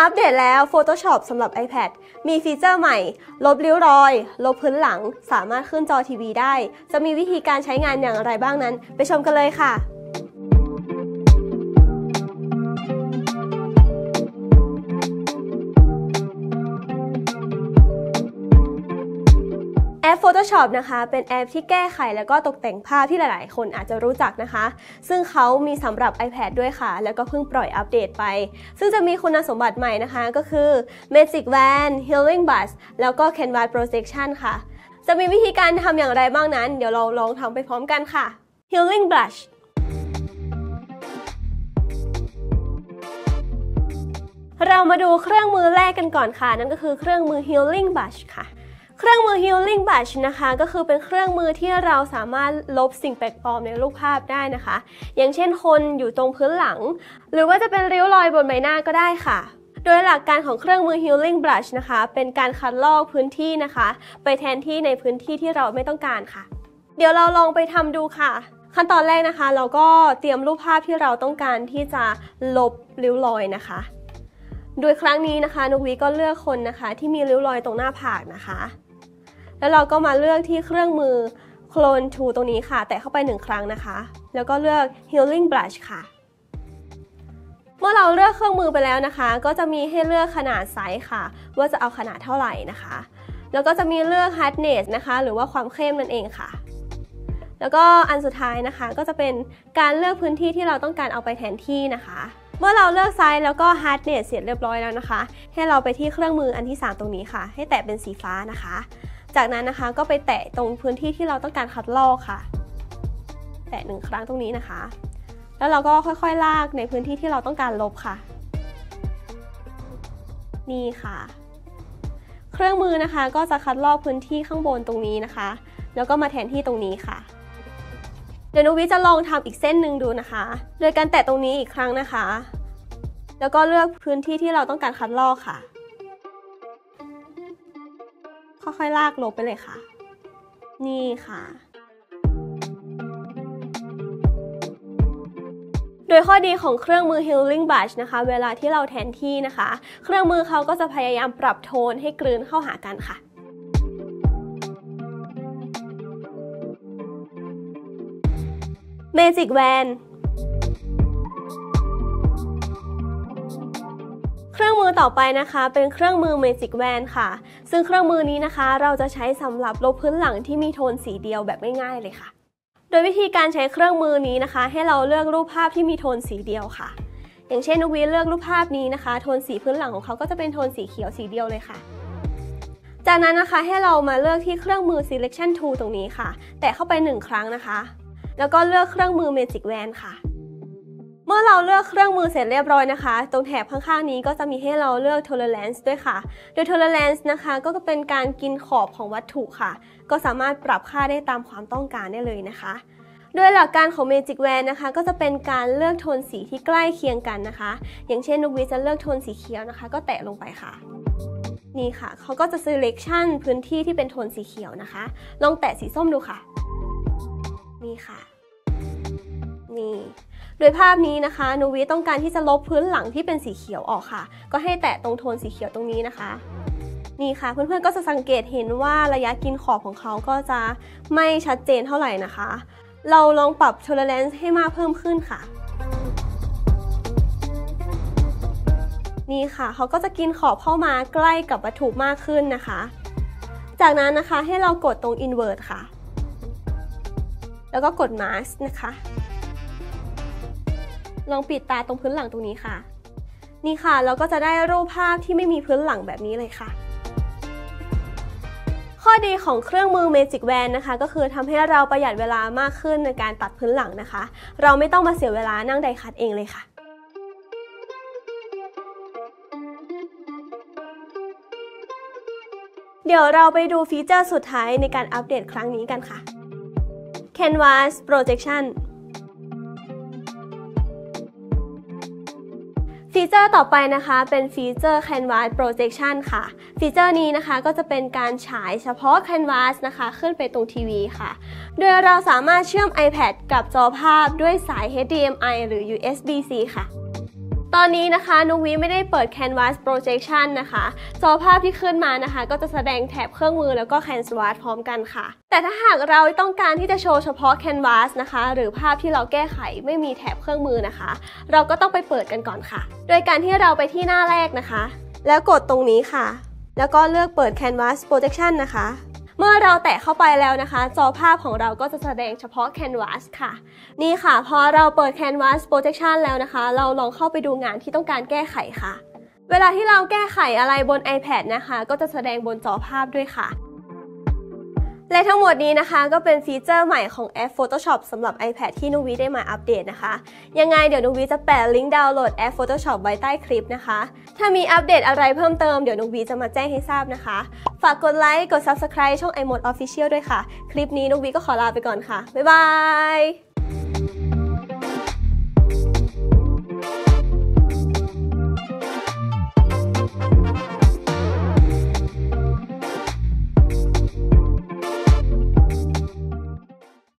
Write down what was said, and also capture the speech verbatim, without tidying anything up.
อัปเดตแล้ว Photoshop สำหรับ iPad มีฟีเจอร์ใหม่ลบริ้วรอยลบพื้นหลังสามารถขึ้นจอทีวีได้จะมีวิธีการใช้งานอย่างไรบ้างนั้นไปชมกันเลยค่ะแอป Photoshop นะคะเป็นแอปที่แก้ไขแล้วก็ตกแต่งภาพที่หลายๆคนอาจจะรู้จักนะคะซึ่งเขามีสำหรับ iPad ด้วยค่ะแล้วก็เพิ่งปล่อยอัปเดตไปซึ่งจะมีคุณสมบัติใหม่นะคะก็คือ Magic Wand Healing Brush แล้วก็ Canvas Protection ค่ะจะมีวิธีการทำอย่างไรบ้างนั้นเดี๋ยวเราลองทำไปพร้อมกันค่ะ Healing Brushเรามาดูเครื่องมือแรกกันก่อนค่ะนั่นก็คือเครื่องมือ Healing Brush ค่ะเครื่องมือ Healing Brush นะคะก็คือเป็นเครื่องมือที่เราสามารถลบสิ่งแปลกปลอมในรูปภาพได้นะคะอย่างเช่นคนอยู่ตรงพื้นหลังหรือว่าจะเป็นริ้วรอยบนใบหน้าก็ได้ค่ะโดยหลักการของเครื่องมือ Healing Brush นะคะเป็นการคัดลอกพื้นที่นะคะไปแทนที่ในพื้นที่ที่เราไม่ต้องการค่ะเดี๋ยวเราลองไปทำดูค่ะขั้นตอนแรกนะคะเราก็เตรียมรูปภาพที่เราต้องการที่จะลบริ้วรอยนะคะโดยครั้งนี้นะคะนุกวีก็เลือกคนนะคะที่มีริ้วรอยตรงหน้าผากนะคะแล้วเราก็มาเลือกที่เครื่องมือ Clone Tool ตรงนี้ค่ะแตะเข้าไปหนึ่งครั้งนะคะแล้วก็เลือก Healing Brush ค่ะเมื่อเราเลือกเครื่องมือไปแล้วนะคะก็จะมีให้เลือกขนาดไซส์ค่ะว่าจะเอาขนาดเท่าไหร่นะคะแล้วก็จะมีเลือก Hardness นะคะหรือว่าความเข้มนั่นเองค่ะแล้วก็อันสุดท้ายนะคะก็จะเป็นการเลือกพื้นที่ที่เราต้องการเอาไปแทนที่นะคะเมื่อเราเลือกไซส์แล้วก็ Hardness เสร็จเรียบร้อยแล้วนะคะให้เราไปที่เครื่องมืออันที่สามตรงนี้ค่ะให้แตะเป็นสีฟ้านะคะจากนั้นนะคะก็ไปแตะตรงพื้นที่ที่เราต้องการคัดลอกค่ะแตะหนึ่งครั้งตรงนี้นะคะแล้วเราก็ค่อยๆลากในพื้นที่ที่เราต้องการลบค่ะนี่ค่ะเครื่องมือนะคะก็จะคัดลอกพื้นที่ข้างบนตรงนี้นะคะแล้วก็มาแทนที่ตรงนี้ค่ะเดี๋ยวนุวิจะลองทำอีกเส้นหนึ่งดูนะคะโดยการแตะตรงนี้อีกครั้งนะคะแล้วก็เลือกพื้นที่ที่เราต้องการคัดลอกค่ะค่อยๆลากลบไปเลยค่ะนี่ค่ะโดยข้อดีของเครื่องมือ Healing Brush นะคะเวลาที่เราแทนที่นะคะเครื่องมือเขาก็จะพยายามปรับโทนให้กลืนเข้าหากันค่ะMagic Wandเครื่องมือต่อไปนะคะเป็นเครื่องมือ Magic Wand ค่ะซึ่งเครื่องมือนี้นะคะเราจะใช้สำหรับลบพื้นหลังที่มีโทนสีเดียวแบบง่ายๆเลยค่ะโดยวิธีการใช้เครื่องมือนี้นะคะให้เราเลือกรูปภาพที่มีโทนสีเดียวค่ะอย่างเช่นนุกวีเลือกรูปภาพนี้นะคะโทนสีพื้นหลังของเขาก็จะเป็นโทนสีเขียวสีเดียวเลยค่ะจากนั้นนะคะให้เรามาเลือกที่เครื่องมือ Selection Tool ตรงนี้ค่ะแตะเข้าไปหนึ่งครั้งนะคะแล้วก็เลือกเครื่องมือ Magic Wand ค่ะเมื่อเราเลือกเครื่องมือเสร็จเรียบร้อยนะคะตรงแถบข้างๆนี้ก็จะมีให้เราเลือก Tolerance ด้วยค่ะโดย Tolerance นะคะก็เป็นการกินขอบของวัตถุค่ะก็สามารถปรับค่าได้ตามความต้องการได้เลยนะคะโดยหลักการของ Magic Wand นะคะก็จะเป็นการเลือกโทนสีที่ใกล้เคียงกันนะคะอย่างเช่นนุกวีจะเลือกโทนสีเขียวนะคะก็แตะลงไปค่ะนี่ค่ะเขาก็จะ selection พื้นที่ที่เป็นโทนสีเขียวนะคะลองแตะสีส้มดูค่ะนี่ค่ะนี่โดยภาพนี้นะคะนุวิต้องการที่จะลบพื้นหลังที่เป็นสีเขียวออกค่ะก็ให้แตะตรงโทนสีเขียวตรงนี้นะคะนี่ค่ะเพื่อนๆก็จะสังเกตเห็นว่าระยะกินขอบของเขาก็จะไม่ชัดเจนเท่าไหร่นะคะเราลองปรับ tolerance ให้มากเพิ่มขึ้นค่ะนี่ค่ะเขาก็จะกินขอบเข้ามาใกล้กับวัตถุมากขึ้นนะคะจากนั้นนะคะให้เรากดตรง invert ค่ะแล้วก็กด mask นะคะลองปิดตาตรงพื้นหลังตรงนี้ค่ะนี่ค่ะเราก็จะได้รูปภาพที่ไม่มีพื้นหลังแบบนี้เลยค่ะข้อดีของเครื่องมือ Magic Wand นะคะก็คือทำให้เราประหยัดเวลามากขึ้นในการตัดพื้นหลังนะคะเราไม่ต้องมาเสียเวลานั่งไดคัตเองเลยค่ะเดี๋ยวเราไปดูฟีเจอร์สุดท้ายในการอัปเดตครั้งนี้กันค่ะ Canvas Protectionฟีเจอร์ต่อไปนะคะเป็นฟีเจอร์ Canvas Projection ค่ะฟีเจอร์นี้นะคะก็จะเป็นการฉายเฉพาะ Canvas นะคะขึ้นไปตรงทีวีค่ะโดยเราสามารถเชื่อม iPad กับจอภาพด้วยสาย เอช ดี เอ็ม ไอ หรือ ยู เอส บี ซี ค่ะตอนนี้นะคะนุวิไม่ได้เปิด Canvas Projection นะคะจอภาพที่ขึ้นมานะคะก็จะแสดงแถบเครื่องมือแล้วก็ Canvas พร้อมกันค่ะแต่ถ้าหากเราต้องการที่จะโชว์เฉพาะ Canvas นะคะหรือภาพที่เราแก้ไขไม่มีแถบเครื่องมือนะคะเราก็ต้องไปเปิดกันก่อนค่ะโดยการที่เราไปที่หน้าแรกนะคะแล้วกดตรงนี้ค่ะแล้วก็เลือกเปิด Canvas Projection นะคะเมื่อเราแตะเข้าไปแล้วนะคะจอภาพของเราก็จะแสดงเฉพาะ Canvas ค่ะนี่ค่ะพอเราเปิด Canvas Projection แล้วนะคะเราลองเข้าไปดูงานที่ต้องการแก้ไขค่ะเวลาที่เราแก้ไขอะไรบน iPad นะคะก็จะแสดงบนจอภาพด้วยค่ะและทั้งหมดนี้นะคะก็เป็นฟีเจอร์ใหม่ของแอป Photoshop สำหรับ iPad ที่นุวิได้มาอัปเดตนะคะยังไงเดี๋ยวนุวิจะแปะลิงก์ดาวน์โหลดแอป Photoshop ไว้ใต้คลิปนะคะถ้ามีอัปเดตอะไรเพิ่มเติมเดี๋ยวนุวิจะมาแจ้งให้ทราบนะคะฝากกดไลค์กด Subscribe ช่อง iMode Official ด้วยค่ะคลิปนี้นุวิก็ขอลาไปก่อนค่ะบ๊ายบาย